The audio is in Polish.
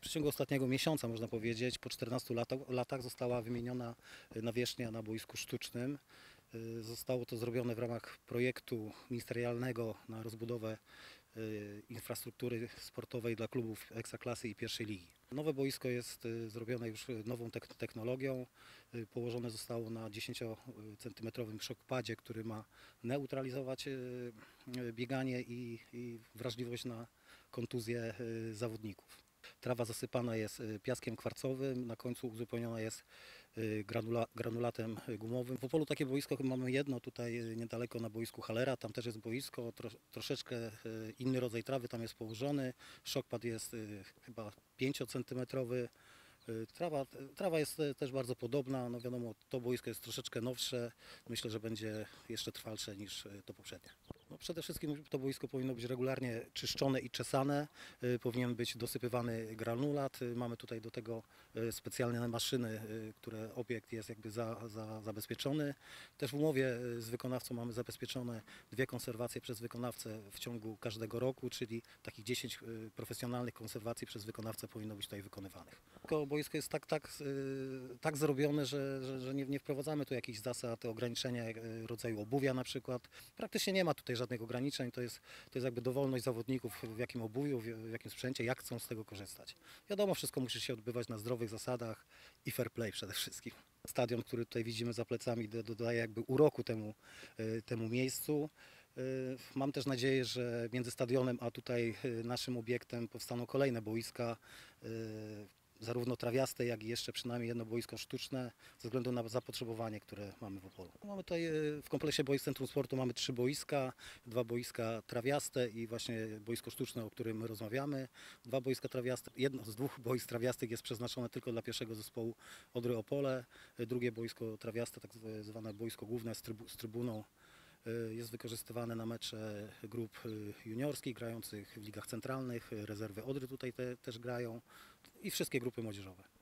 przeciągu ostatniego miesiąca, można powiedzieć, po 14 latach została wymieniona nawierzchnia na boisku sztucznym. Zostało to zrobione w ramach projektu ministerialnego na rozbudowę infrastruktury sportowej dla klubów Ekstraklasy i pierwszej ligi. Nowe boisko jest zrobione już nową technologią. Położone zostało na 10-centymetrowym shockpadzie, który ma neutralizować bieganie i wrażliwość na kontuzje zawodników. Trawa zasypana jest piaskiem kwarcowym, na końcu uzupełniona jest granulatem gumowym. W Opolu takie boisko mamy jedno, tutaj niedaleko na boisku Halera, tam też jest boisko, troszeczkę inny rodzaj trawy tam jest położony. Shockpad jest chyba 5-centymetrowy. Trawa jest też bardzo podobna, no wiadomo, to boisko jest troszeczkę nowsze, myślę, że będzie jeszcze trwalsze niż to poprzednie. No przede wszystkim to boisko powinno być regularnie czyszczone i czesane, powinien być dosypywany granulat, mamy tutaj do tego specjalne maszyny, które obiekt jest jakby zabezpieczony. Też w umowie z wykonawcą mamy zabezpieczone 2 konserwacje przez wykonawcę w ciągu każdego roku, czyli takich 10 profesjonalnych konserwacji przez wykonawcę powinno być tutaj wykonywanych. Boisko jest tak zrobione, że nie wprowadzamy tu jakichś zasad, ograniczenia rodzaju obuwia na przykład. Praktycznie nie ma tutaj żadnych ograniczeń, to jest jakby dowolność zawodników, w jakim obuwiu, w jakim sprzęcie, jak chcą z tego korzystać. Wiadomo, wszystko musi się odbywać na zdrowych zasadach i fair play przede wszystkim. Stadion, który tutaj widzimy za plecami, dodaje jakby uroku temu miejscu. Mam też nadzieję, że między stadionem a tutaj naszym obiektem powstaną kolejne boiska, zarówno trawiaste, jak i jeszcze przynajmniej jedno boisko sztuczne, ze względu na zapotrzebowanie, które mamy w Opolu. Mamy tutaj w kompleksie boisk Centrum Sportu mamy 3 boiska, 2 boiska trawiaste i właśnie boisko sztuczne, o którym rozmawiamy. 2 boiska trawiaste, jedno z 2 boisk trawiastych jest przeznaczone tylko dla pierwszego zespołu Odry Opole, drugie boisko trawiaste, tak zwane boisko główne z trybuną, jest wykorzystywane na mecze grup juniorskich grających w ligach centralnych, rezerwy Odry tutaj też grają i wszystkie grupy młodzieżowe.